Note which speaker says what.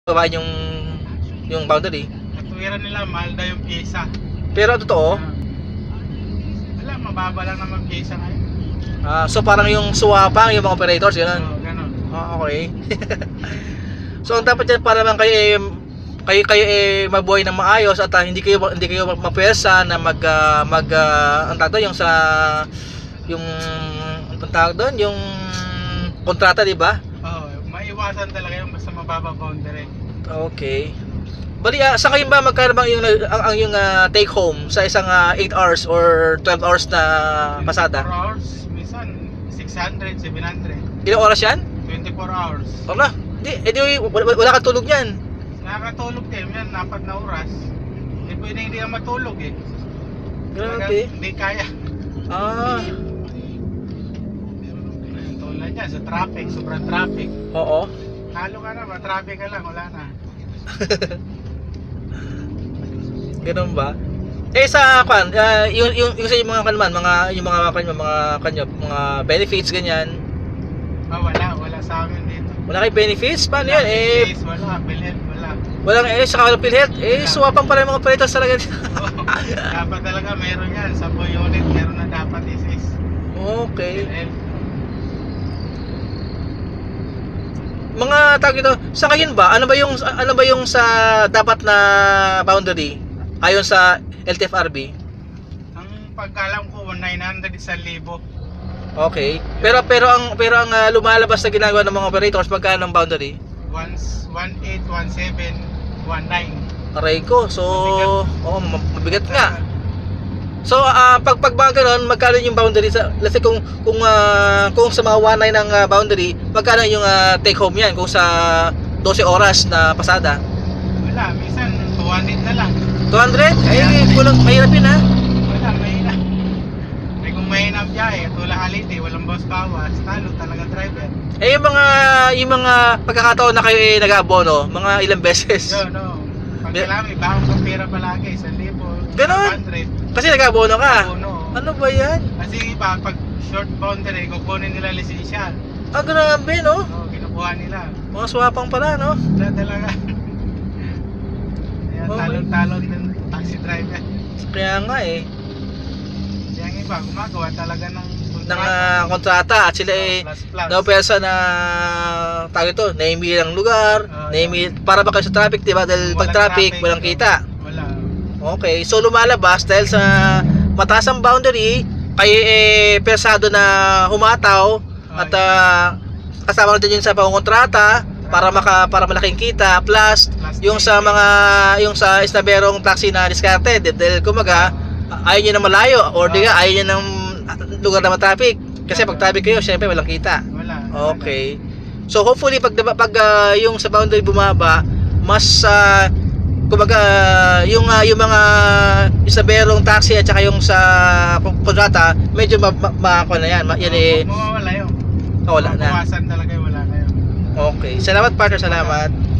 Speaker 1: babain yung boundary.
Speaker 2: Katuwiran nila, mahal daw yung pyesa.
Speaker 1: Pero totoo,
Speaker 2: Wala, mababa lang naman pyesa ngayon.
Speaker 1: so parang yung suwapang yung mga operators, gano'n.
Speaker 2: Oo, ganun.
Speaker 1: Okay. So ang dapat yan para naman kayo mabuhay ng maayos at hindi kayo mapwersa na ang tawag doon, yung sa yung ang tawag doon, yung kontrata, di ba?
Speaker 2: Oo, maiwasan talaga yung basta mababa boundary.
Speaker 1: Okay. Bali, sa kayo ba magkano bang yung take home sa isang 8 hours or 12 hours na pasada?
Speaker 2: 24 hours, minsan 600, 700.
Speaker 1: Ilang oras yan?
Speaker 2: 24 hours.
Speaker 1: Wala. Wala kang tulog niyan.
Speaker 2: Nakakatulog din yan, 4 na oras. Hindi pwede hindi ka matulog eh.
Speaker 1: Grabe.
Speaker 2: Hindi kaya. Tulad yan, sa traffic, sobrang traffic.
Speaker 1: Oo.
Speaker 2: Halo ka na, traffic ka lang, wala na.
Speaker 1: Ganun ba? Sa yung sa yung mga kanman, mga benefits ganyan.
Speaker 2: Wala sa amin dito.
Speaker 1: Wala kay benefits? Paano
Speaker 2: Wala,
Speaker 1: yun?
Speaker 2: wala, PhilHealth, wala.
Speaker 1: Walang sa walang PhilHealth. Suwapang pala yung mga operators talaga.
Speaker 2: Dapat talaga meron yan, sa unit, meron na dapat is.
Speaker 1: Okay.
Speaker 2: PhilHealth.
Speaker 1: Mga tawag ito, sa ngayon ba, ano ba yung sa dapat na boundary ayon sa LTFRB?
Speaker 2: Ang pagkalam ko 900 1,000.
Speaker 1: Okay. Pero ang lumalabas na ginagawa ng mga operators, magkano ang boundary?
Speaker 2: 18, 17, 19.
Speaker 1: Aray ko. So, mabigat nga. So, pag mga ganun, magkano yung boundary sa, let's say kung sa mga 19 ng boundary, magkano yung take home yan kung sa 12 oras na pasada?
Speaker 2: Wala, minsan 200 na lang.
Speaker 1: 200? Ay, kulang, mahirap yun ha.
Speaker 2: Wala, mahina. Eh kung mahina ang biyahe, tulad halite, walang boss bawas, talo talaga driver.
Speaker 1: Yung mga pagkakataon na kayo nag-abono, mga ilang beses?
Speaker 2: No. Pag kailangan, may bakong kapira palagi, 1,000.
Speaker 1: Ganon?
Speaker 2: 100.
Speaker 1: Kasi nag-abono ka?
Speaker 2: Abono.
Speaker 1: Ano ba yan?
Speaker 2: Kasi iba, pag short boundary, kukunin nila lisensya.
Speaker 1: Grabe, no?
Speaker 2: So, kinukuha nila.
Speaker 1: Mga swapang pala, no?
Speaker 2: Wala talaga. Kaya
Speaker 1: Okay.
Speaker 2: talon-talon din taxi driver.
Speaker 1: Kaya nga eh.
Speaker 2: Yung iba, gumagawa talaga ng
Speaker 1: Ng kontrata at sila
Speaker 2: plus.
Speaker 1: na pwersa na tawag ito, naimili ng lugar, para ba kayo sa traffic, diba? Dahil pag traffic, walang kita.
Speaker 2: Wala.
Speaker 1: Okay, so lumalabas dahil sa mataas ang boundary, kayo persado na humataw at kasama natin yun sa pangkontrata para malaking kita, plus yung sa isnaberong taxi na discarded dahil kumaga ayaw nyo na malayo or ayaw nyo ng lugar na traffic kasi pag traffic kayo syempre walang kita.
Speaker 2: Wala.
Speaker 1: Okay, so hopefully pag yung sa boundary bumaba, mas kumbaga yung mga isaberong taxi at saka yung sa kontrata medyo makakuha na yan.
Speaker 2: Mawawala yun.
Speaker 1: Wala na.
Speaker 2: Mabawasan talaga, wala na yun.
Speaker 1: Okay, salamat partner, salamat.